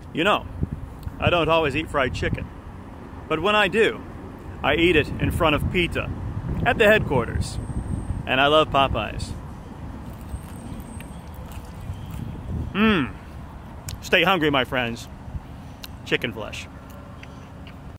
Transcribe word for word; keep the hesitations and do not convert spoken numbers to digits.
You know, I don't always eat fried chicken, but when I do, I eat it in front of Peta at the headquarters, and I love Popeyes. Mmm. Stay hungry, my friends. Chicken flesh.